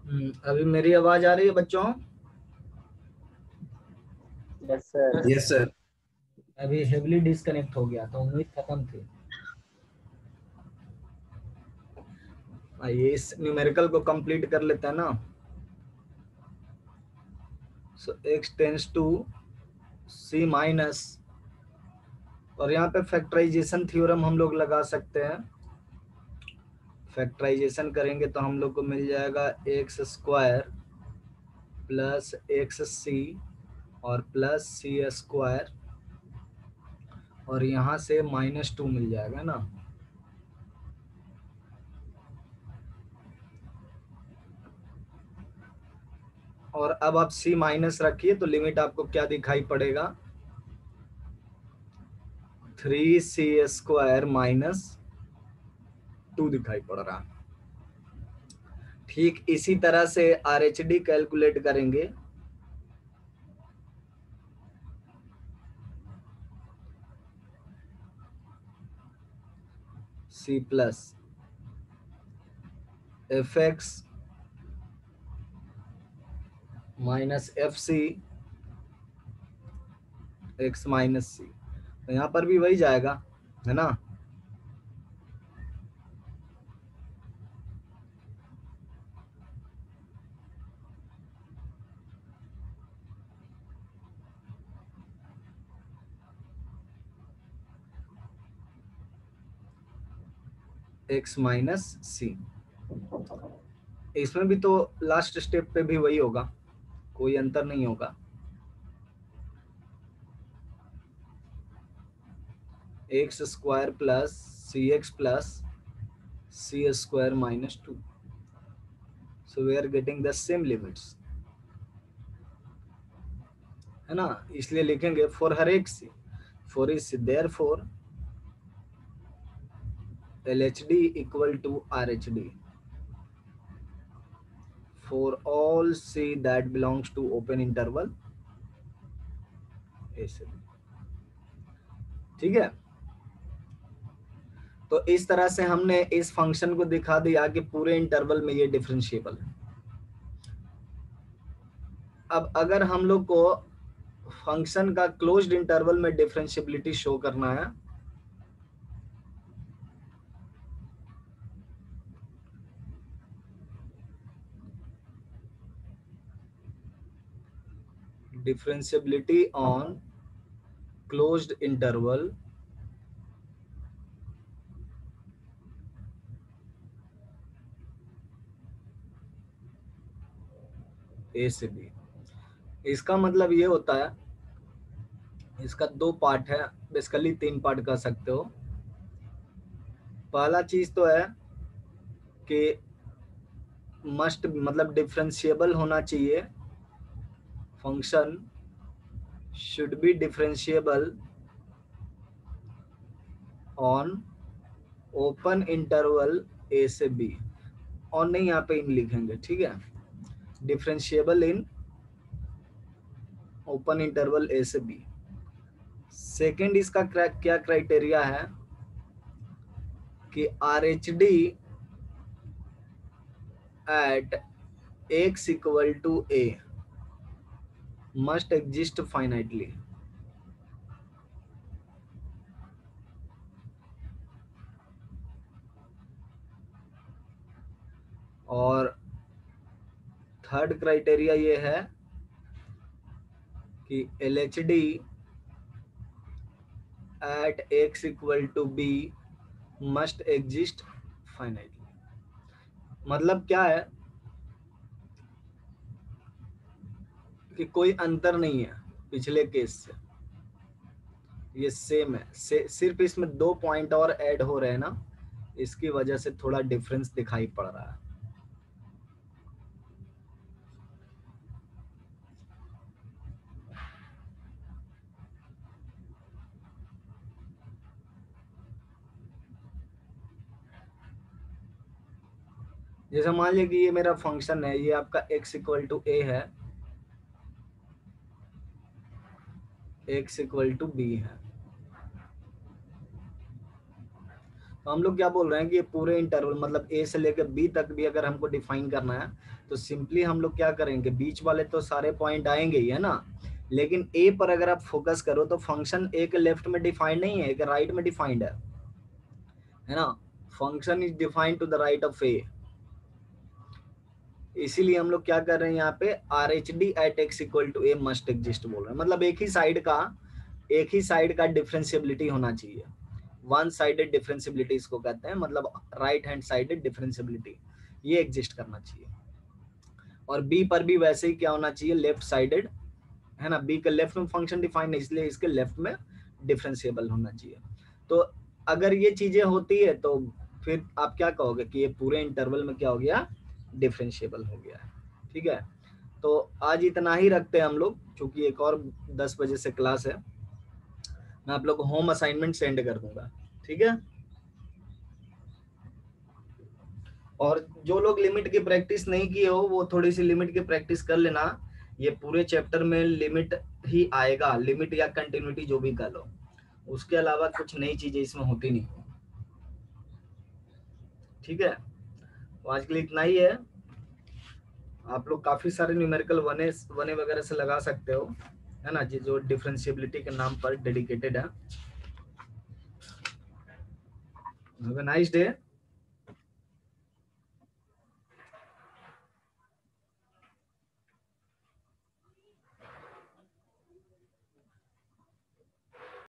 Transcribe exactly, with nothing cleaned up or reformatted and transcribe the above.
हम्म, अभी मेरी आवाज आ रही है बच्चों? Yes sir. Yes sir. अभी हेवली डिस्कनेक्ट हो गया तो उम्मीद खत्म थी। आइए इस न्यूमेरिकल को कंप्लीट कर लेते हैं ना। So x tends to c minus, और यहाँ पे फैक्टराइजेशन थ्योरम हम लोग लगा सकते हैं। फैक्टराइजेशन करेंगे तो हम लोग को मिल जाएगा x square plus x c और प्लस सी स्क्वायर, और यहाँ से माइनस टू मिल जाएगा ना। और अब आप c माइनस रखिए तो लिमिट आपको क्या दिखाई पड़ेगा, three c square minus two दिखाई पड़ रहा है। ठीक इसी तरह से आर एच डी कैलकुलेट करेंगे। c plus f x minus f c x minus c, तो यहाँ पर भी वही जाएगा है ना। एक्स माइनस सी, इसमें भी तो लास्ट स्टेप पे भी वही होगा, कोई अंतर नहीं होगा। X square plus c x plus c square minus two, so we are getting the same limits, है ना। इसलिए लिखेंगे फॉर हर एक c, for is there for L H D equal to R H D for all C that belongs to open interval ऐसे, ठीक है। तो इस तरह से हमने इस फंक्शन को दिखा दिया कि पूरे इंटरवल में ये डिफरेंशिएबल है। अब अगर हम लोग को फंक्शन का क्लोज्ड इंटरवल में डिफरेंशिएबिलिटी शो करना है, differentiability on closed interval A से बी, इसका मतलब ये होता है, इसका दो पार्ट है, बेसिकली तीन पार्ट कर सकते हो। पहला चीज तो है कि मस्ट मतलब डिफरेंशिएबल होना चाहिए, function should be differentiable on open interval A से बी, और नहीं यहाँ पे इन लिखेंगे, ठीक है। Differentiable in open interval A से बी। सेकेंड इसका क्या क्राइटेरिया है कि R H D at X equal to A must exist finitely. और थर्ड क्राइटेरिया ये है कि L H D at X equal to B must exist finitely. मतलब क्या है कि कोई अंतर नहीं है पिछले केस से, ये सेम है, से, सिर्फ इसमें दो पॉइंट और ऐड हो रहे हैं ना, इसकी वजह से थोड़ा डिफरेंस दिखाई पड़ रहा है। जैसे मान लीजिए कि ये मेरा फंक्शन है, ये आपका x इक्वल टू ए है, x इक्वल टू बी है, तो हम लोग क्या बोल रहे हैं कि ये पूरे इंटरवल मतलब ए से लेकर बी तक भी अगर हमको डिफाइन करना है तो सिंपली हम लोग क्या करेंगे, बीच वाले तो सारे पॉइंट आएंगे ही है ना, लेकिन ए पर अगर आप फोकस करो तो फंक्शन ए के लेफ्ट में डिफाइंड नहीं है, एक राइट में डिफाइंड है है ना। Function is defined to the right of A, इसीलिए हम लोग क्या कर रहे हैं यहाँ पे R H D at X equal to A must exist बोल रहे हैं, मतलब एक ही साइड का एक ही साइड का डिफरेंशियबिलिटी होना चाहिए, वन साइडेड डिफरेंशियबिलिटी इसको कहते हैं, मतलब राइट हैंड साइडेड डिफरेंशियबिलिटी ये एग्जिस्ट करना चाहिए। और बी पर भी वैसे ही क्या होना चाहिए, लेफ्ट साइडेड है ना, बी के लेफ्ट में फंक्शन डिफाइन है इसलिए इसके लेफ्ट में डिफरेंशिएबल होना चाहिए। तो अगर ये चीजें होती है तो फिर आप क्या कहोगे कि ये पूरे इंटरवल में क्या हो गया, डिफरेंशिएबल हो गया है। ठीक है, तो आज इतना ही रखते हैं हम लोग, क्योंकि एक और दस बजे से क्लास है, मैं आप लोग को होम असाइनमेंट सेंड कर दूंगा। ठीक है, और जो लोग लिमिट की प्रैक्टिस नहीं किए हो वो थोड़ी सी लिमिट की प्रैक्टिस कर लेना, ये पूरे चैप्टर में लिमिट ही आएगा, लिमिट या कंटिन्यूटी जो भी कर लो, उसके अलावा कुछ नई चीजें इसमें होती नहीं। ठीक है, तो आज के लिए इतना ही है। आप लोग काफी सारे न्यूमेरिकल वने वने वगैरह से लगा सकते हो है ना, जो डिफरेंशिएबिलिटी के नाम पर डेडिकेटेड है। Have a nice day.